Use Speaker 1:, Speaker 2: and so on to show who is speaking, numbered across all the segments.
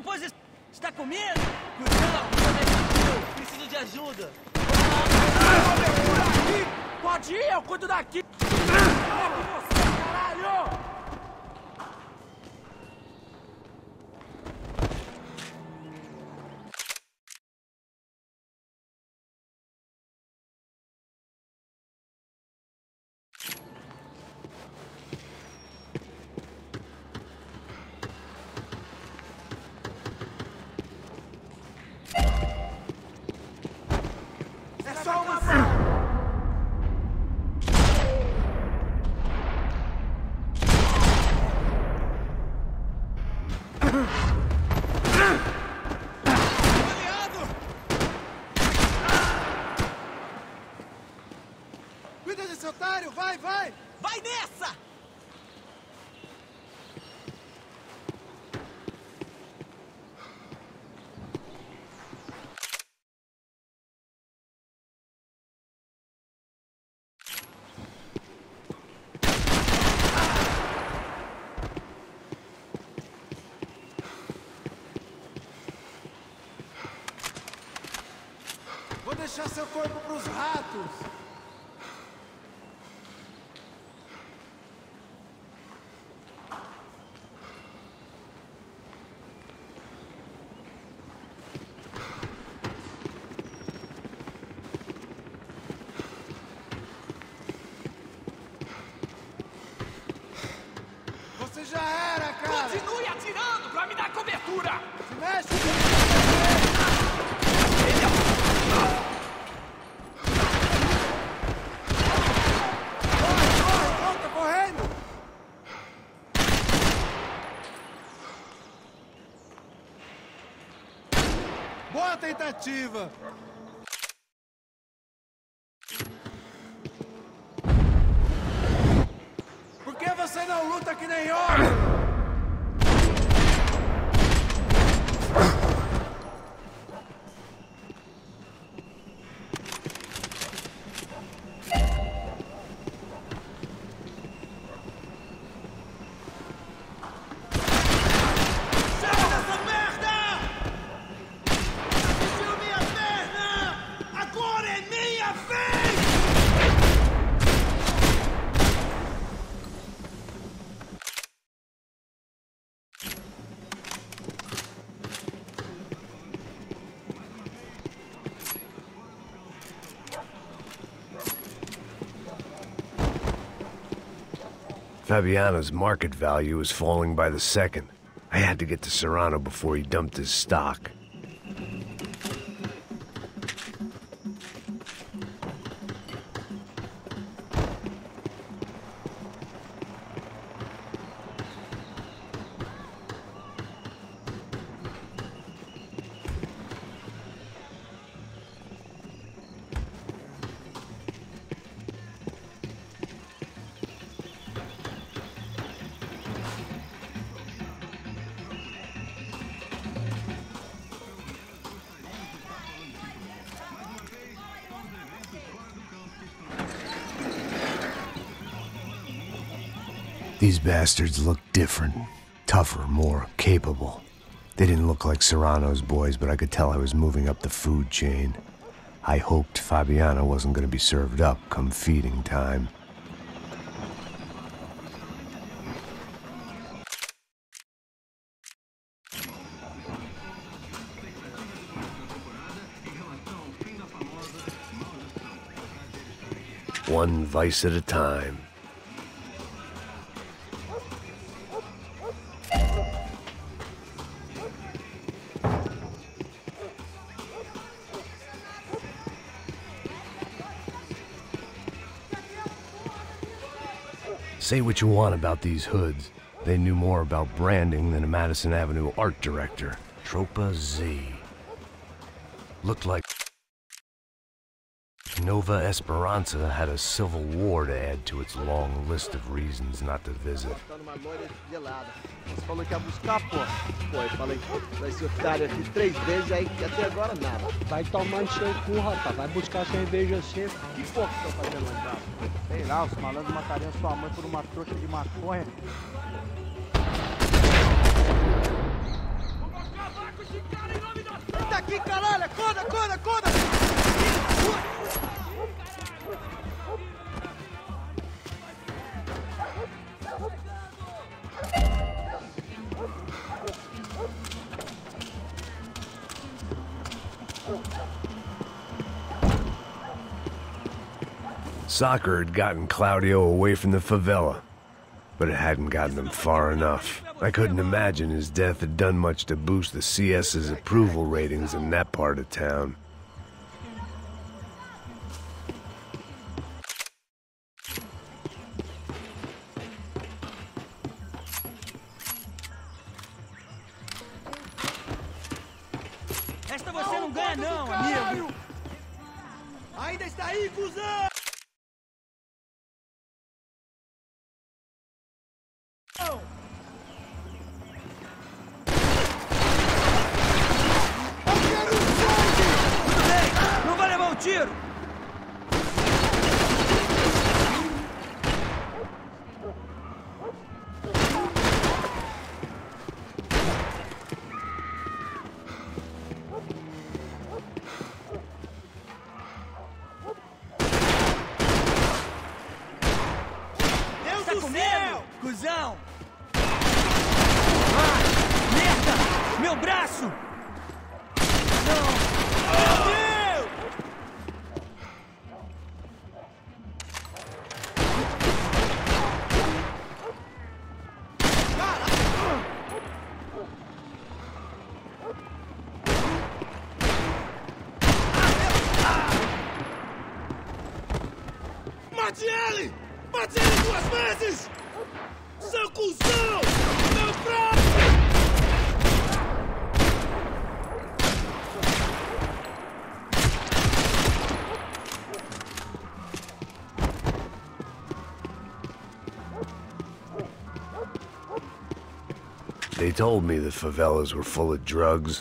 Speaker 1: depois está comendo? Cuidando a vida desse. Preciso de ajuda.
Speaker 2: Pode ir, eu cuido daqui. É com você, caralho! É só uma ação!
Speaker 3: Cuida desse otário! Vai, vai!
Speaker 1: Vai nessa!
Speaker 3: Vou deixar seu corpo pros ratos! Você já era, cara!
Speaker 2: Continue atirando pra me dar cobertura!
Speaker 3: Se mexe! Corre, tá correndo! Boa tentativa! Por que você não luta que nem homem?
Speaker 4: Fabiano's market value was falling by the second. I had to get to Serrano before he dumped his stock. These bastards looked different, tougher, more capable. They didn't look like Serrano's boys, but I could tell I was moving up the food chain. I hoped Fabiano wasn't going to be served up come feeding time. One vice at a time. Say what you want about these hoods. They knew more about branding than a Madison Avenue art director. Tropa Z. Looked like Nova Esperanza had a civil war to add to its long list of reasons not to visit.
Speaker 5: Você falou que ia buscar, pô. Pô, eu falei, vai ser otário aqui 3 vezes, aí até agora nada.
Speaker 6: Vai tomando seu cu, rapaz. Vai buscar cerveja sempre.
Speaker 5: Que porra que estão fazendo lá embaixo?
Speaker 3: Sei lá, os malandros matariam sua mãe por uma trouxa de maconha.
Speaker 2: Vou buscar
Speaker 5: aqui, caralho! Acorda, acorda, acorda!
Speaker 4: Soccer had gotten Claudio away from the favela, but it hadn't gotten him far enough. I couldn't imagine his death had done much to boost the CS's approval ratings in that part of town.
Speaker 1: Esta você não ganha não, amigo!
Speaker 5: Ainda está aí, cuzão!
Speaker 1: Tudo bem, não vai levar um tiro! Tá com medo, cuzão? Ah, merda! Meu braço! Não! Meu Deus!
Speaker 3: Mate ele! Mate ele 2 vezes! Seu cuzão! Meu braço!
Speaker 4: They told me the favelas were full of drugs.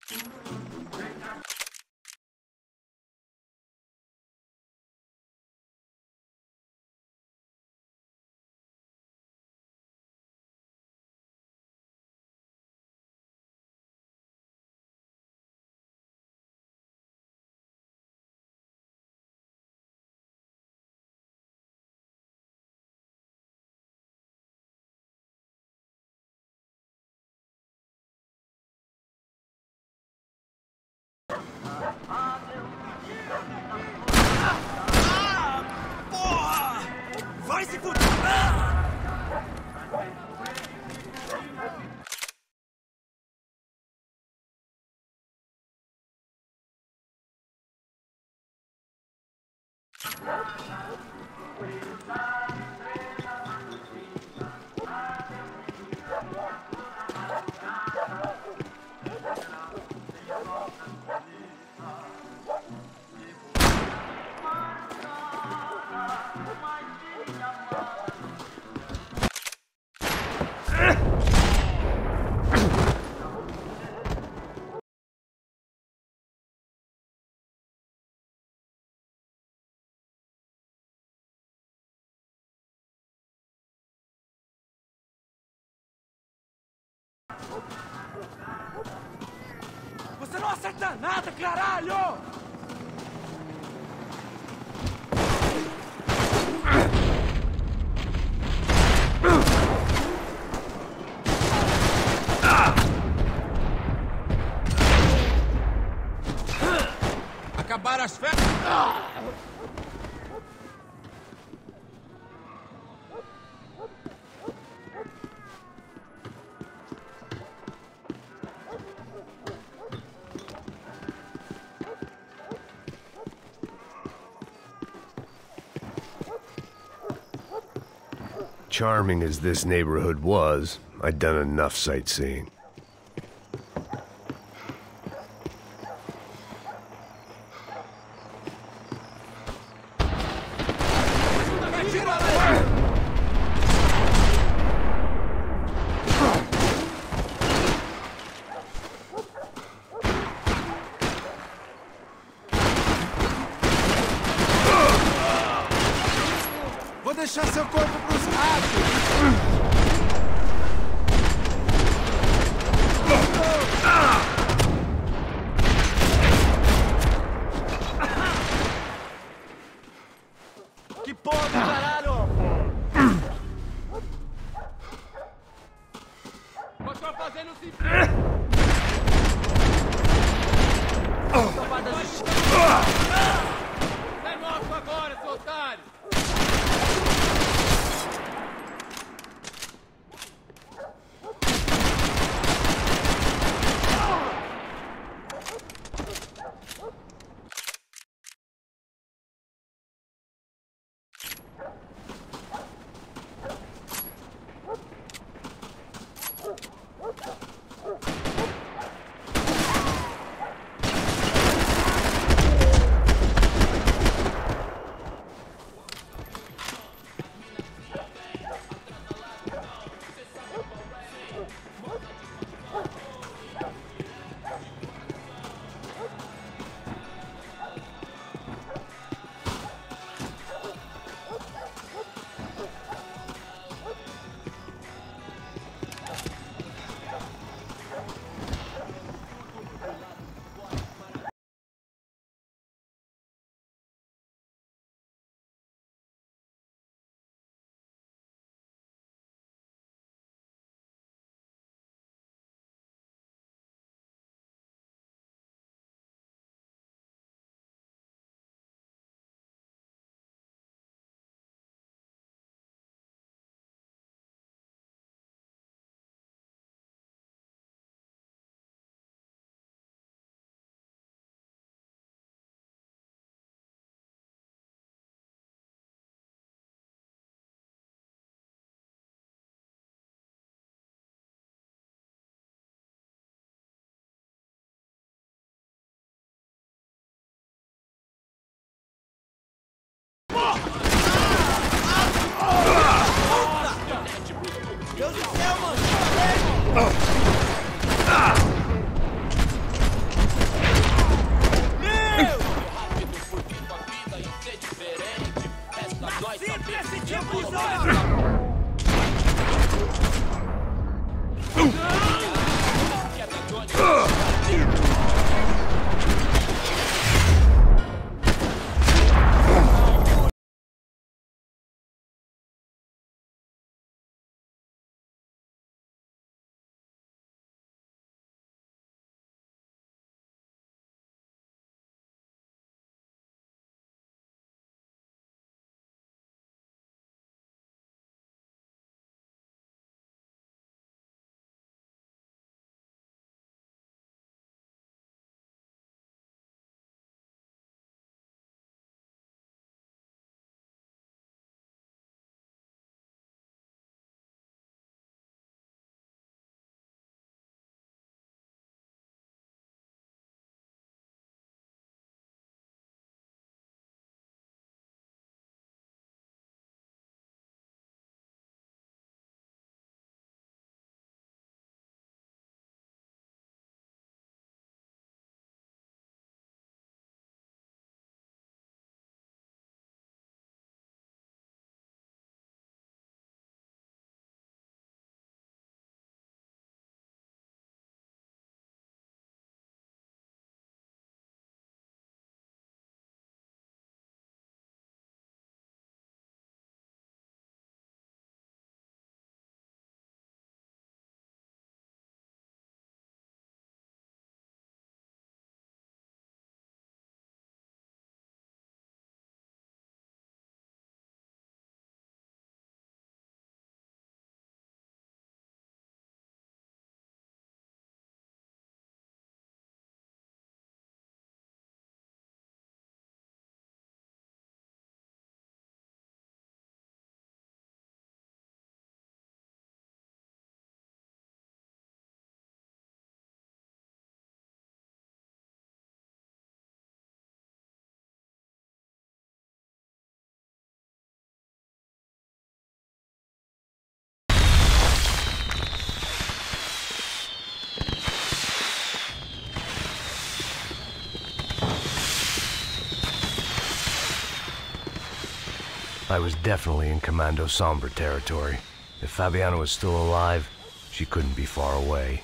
Speaker 3: Vai se fuder!
Speaker 2: Você não acerta nada, caralho!
Speaker 3: Acabaram as festas!
Speaker 4: Charming as this neighborhood was, I'd done enough sightseeing.
Speaker 3: Vou deixar seu corpo pros ratos!
Speaker 2: Que porra, caralho!
Speaker 1: Continua fazendo assim. Sai morto agora, seu otário!
Speaker 2: Deus do céu, mano!
Speaker 4: I was definitely in Commando Sombra territory. If Fabiana was still alive, she couldn't be far away.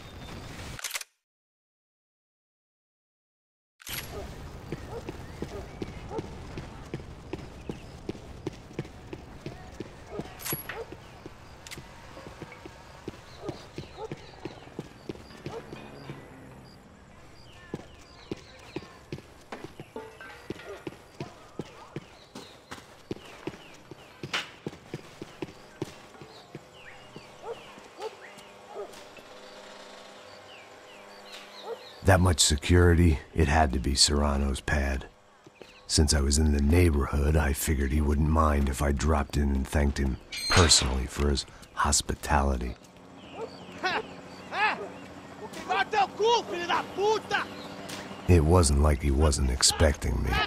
Speaker 4: That much security, it had to be Serrano's pad. Since I was in the neighborhood, I figured he wouldn't mind if I dropped in and thanked him personally for his hospitality. It wasn't like he wasn't expecting me.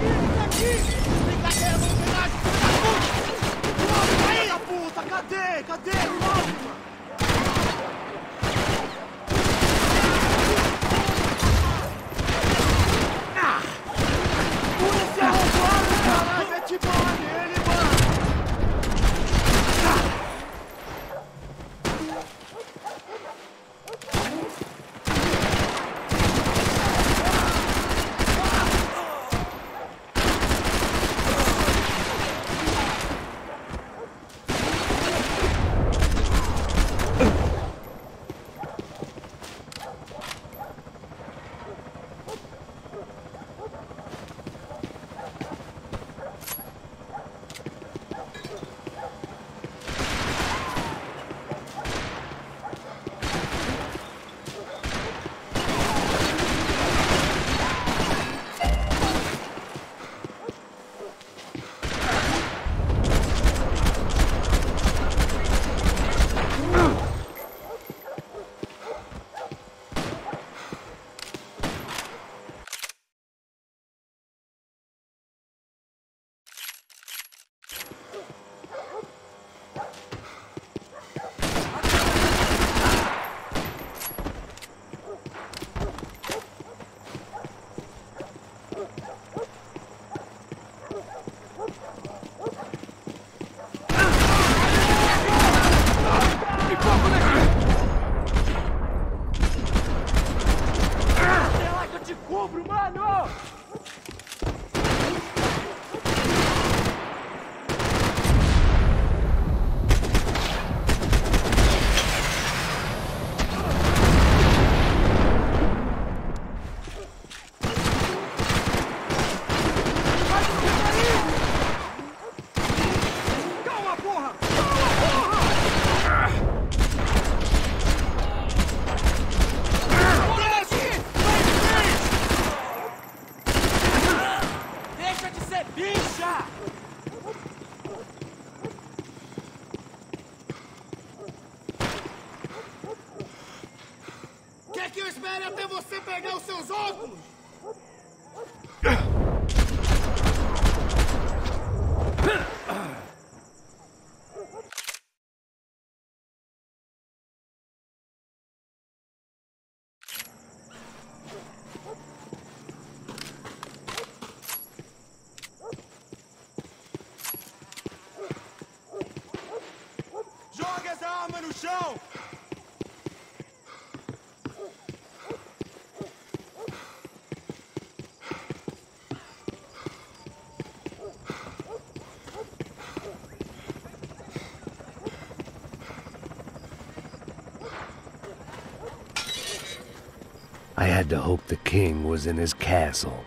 Speaker 4: I had to hope the king was in his castle.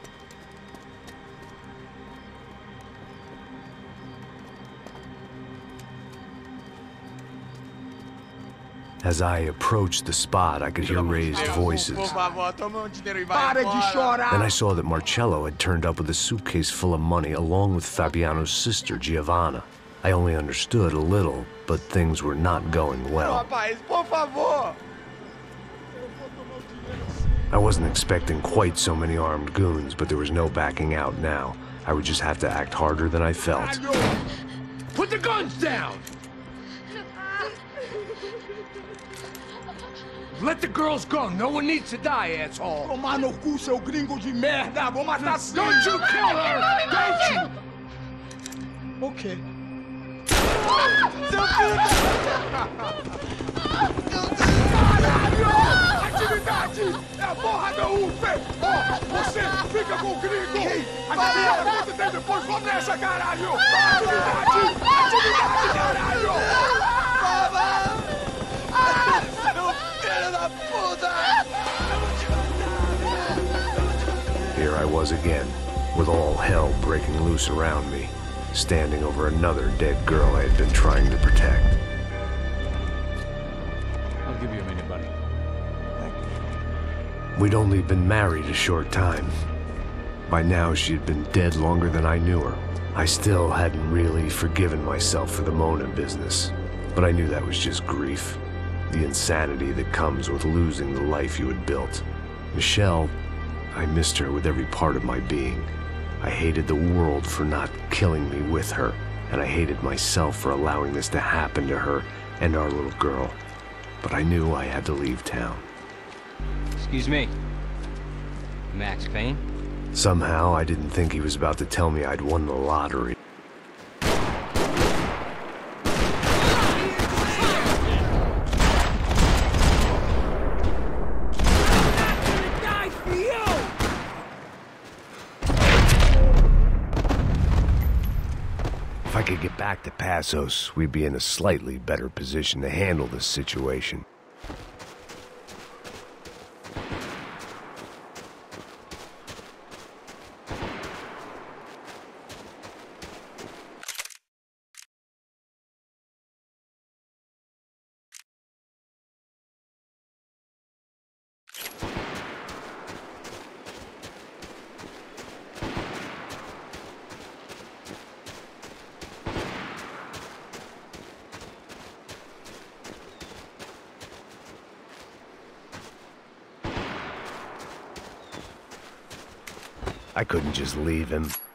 Speaker 4: As I approached the spot, I could hear raised voices. Then I saw that Marcello had turned up with a suitcase full of money along with Fabiano's sister, Giovanna. I only understood a little, but things were not going well. I wasn't expecting quite so many armed goons, but there was no backing out now. I would just have to act harder than I felt.
Speaker 3: Put the guns down! Let the girls go. No one needs to die, asshole. Tomar no cu, seu gringo de merda. Vou matar. Don't you kill her! Don't you? Ok.
Speaker 2: Seu filho da... Atividade! É a porra da UFE! Ó, você fica com o gringo! Adivinha quanto tem depois? Vamos nessa, caralho! Atividade! Atividade, caralho!
Speaker 3: Meu filho da puta!
Speaker 4: Here I was again, with all hell breaking loose around me, standing over another dead girl I had been trying to protect.
Speaker 6: I'll give you a minute, buddy.
Speaker 4: We'd only been married a short time. By now, she had been dead longer than I knew her. I still hadn't really forgiven myself for the Mona business, but I knew that was just grief. The insanity that comes with losing the life you had built. Michelle, I missed her with every part of my being. I hated the world for not killing me with her, and I hated myself for allowing this to happen to her and our little girl. But I knew I had to leave town.
Speaker 1: Excuse me. Max Payne?
Speaker 4: Somehow, I didn't think he was about to tell me I'd won the lottery. If I could get back to Passos, we'd be in a slightly better position to handle this situation. I couldn't just leave him.